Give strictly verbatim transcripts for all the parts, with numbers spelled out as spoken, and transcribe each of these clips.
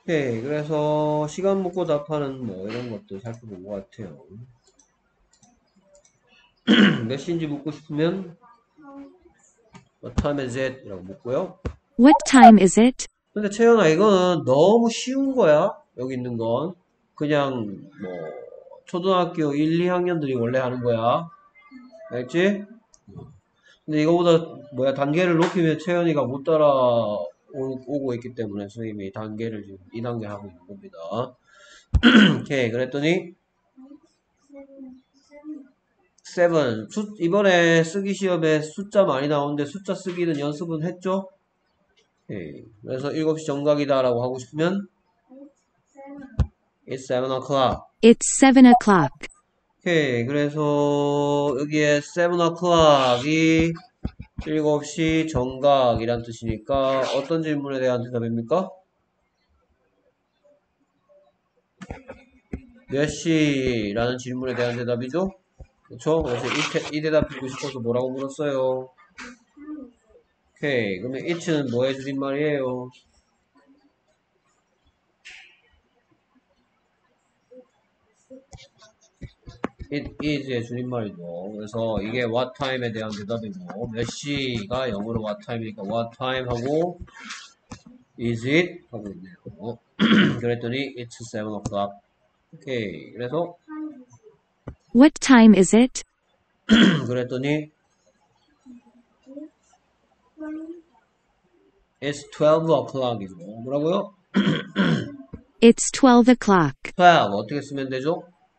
오케이. 그래서 시간 묻고 답하는 뭐 이런 것도 살펴본 것 같아요. 몇 시인지 묻고 싶으면 What time is it? 이라고 묻고요. What time is it? 근데 채연아 이거는 너무 쉬운 거야. 여기 있는 건 그냥 뭐 초등학교 일, 이 학년들이 원래 하는 거야. 알겠지? 근데 이거보다 뭐야 단계를 높이면 채연이가 못 따라 오고 있기 때문에 선생님이 단계를 지금 이 단계 하고 있는 겁니다. 오케이. 그랬더니 칠 수, 이번에 쓰기 시험에 숫자 많이 나오는데 숫자 쓰기는 연습은 했죠? 오케이. 그래서 일곱 시 정각이다 라고 하고 싶으면 It's seven o'clock. It's seven o'clock. 오케이. 그래서 여기에 seven o'clock이 일곱 시 정각이란 뜻이니까 어떤 질문에 대한 대답입니까? 몇 시라는 질문에 대한 대답이죠? 그렇죠? 그래서 이, 이 대답 듣고 싶어서 뭐라고 물었어요? 오케이. 그러면 it는 뭐의 줄임말이에요? it is의 줄임말이죠. 그래서 이게 what time에 대한 대답이고 몇 시가 영어로 what time이니까 what time 하고 is it 하고 있네요. 그랬더니 it's seven o'clock. 오케이. 그래서 What time is it? 그랬더니 it's twelve o'clock이죠. 뭐라고요? It's twelve o'clock. twelve 어떻게 쓰면 되죠?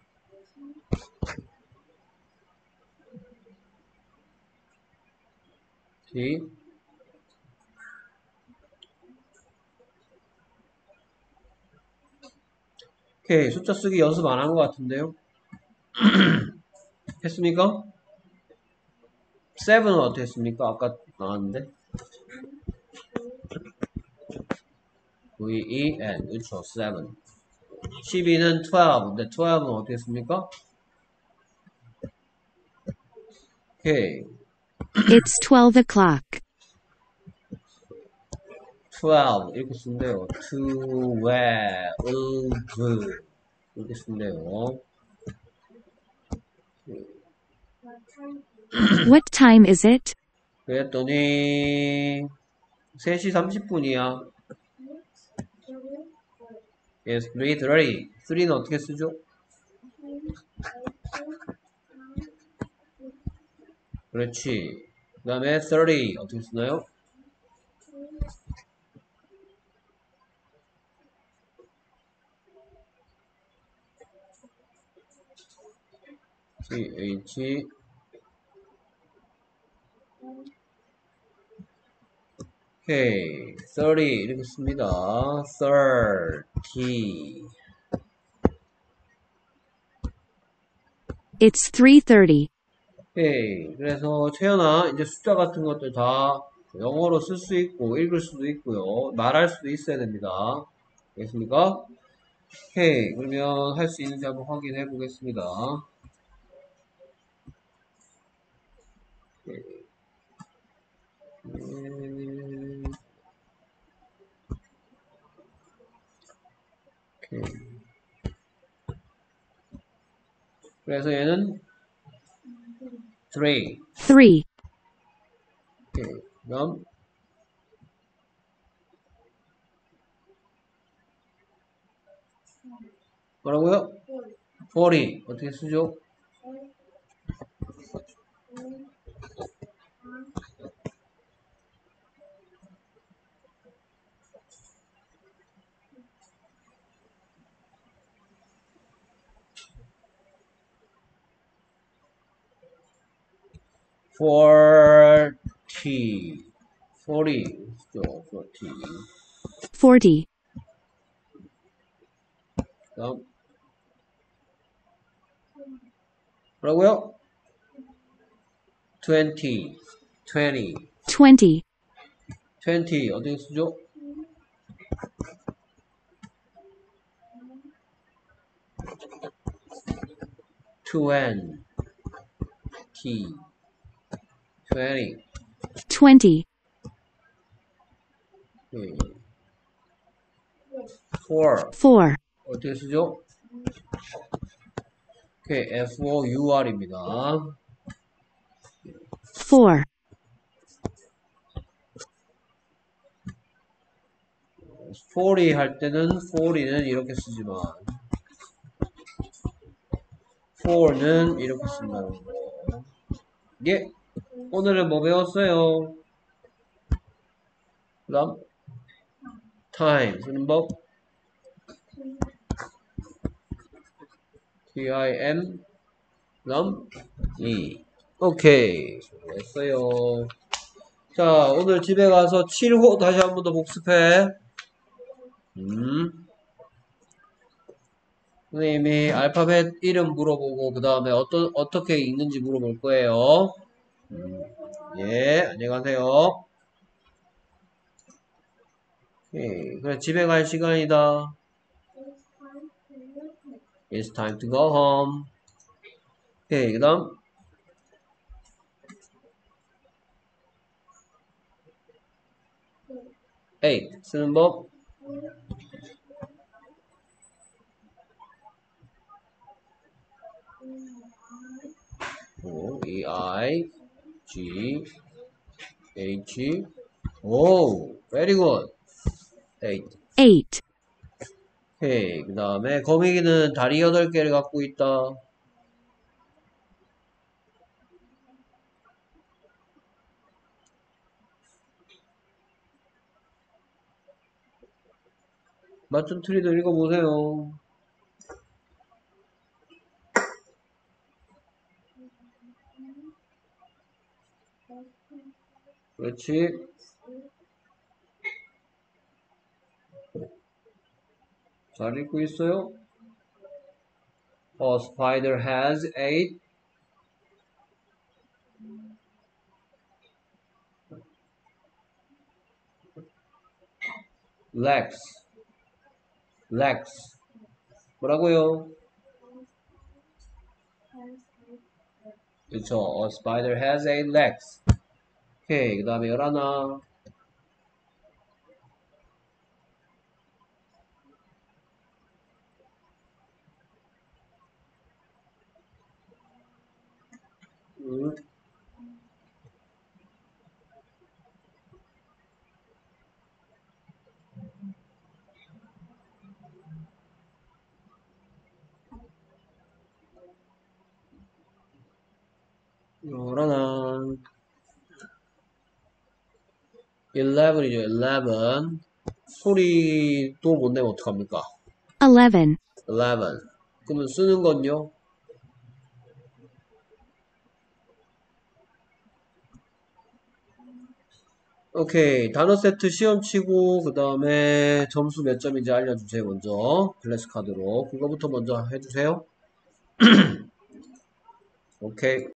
시 오케이. 숫자 쓰기 연습 안 한 것 같은데요? 했습니까? seven은 어떻게 했습니까? 아까 나왔는데 V, E, N 그렇죠. seven 십이는 twelve 근데 twelve는 어떻게 했습니까? 오케이. It's twelve o'clock. twelve 이렇게 쓴대요. twelve 이렇게 쓴대요. What time is it? 그랬더니 세 시 삼십 분이야. Yes, three thirty. three는 어떻게 쓰죠? 그렇지. 그 다음에 thirty 어떻게 쓰나요? th 오케이. thirty 이렇게 씁니다. thirty It's three thirty. 오케이. 그래서 채연아 이제 숫자 같은 것들 다 영어로 쓸 수 있고 읽을 수도 있고요. 말할 수도 있어야 됩니다. 알겠습니까? 오케이. 그러면 할 수 있는지 한번 확인해 보겠습니다. 오케이. 음, 오케이. 그래서 얘는 three. Three. 오케이. 그럼 뭐라고요? forty 어떻게 쓰죠? forty forty 쓰죠. forty Forty. 다음 뭐라고요? twenty twenty Twenty. twenty 어떻게 쓰죠? twenty twenty Twenty. 네. for four, 어떻게 쓰죠? 오케이, F-O-U-R입니다. four, forty 할 때는 forty는 이렇게 쓰지만 for는 이렇게 쓴다는 거. 예, 오늘은 뭐 배웠어요? 그 다음 time 쓰는 법 T-I-M 그 다음 E 오케이 수고했어요. 자, 오늘 집에 가서 칠 호 다시 한 번 더 복습해. 음. 선생님이 알파벳 이름 물어보고 그 다음에 어떠, 어떻게 읽는지 물어볼 거예요. 음. 예, 안녕히 가세요. 예, 그래 집에 갈 시간이다. It's time to go home. 오케이, 그 다음 eight 쓰는 법 오, E, I, G, H 오, very good. eight eight, 오케이, 그 다음에 거미기는 다리 여덟 개를 갖고 있다. 맞춤 트리도 읽어보세요. 그렇지. 잘 읽고 있어요? A spider has eight legs. legs. 뭐라고요? 그쵸. A spider has eight legs. 오케이. 그 다음에 열하나. 음. 열하나. eleven이죠. eleven. 소리도 못 내면 어떡합니까? eleven, eleven. 그러면 쓰는 건요? 오케이. 단어 세트 시험 치고, 그 다음에 점수 몇 점인지 알려주세요. 먼저. 플래시 카드로. 그거부터 먼저 해주세요. 오케이.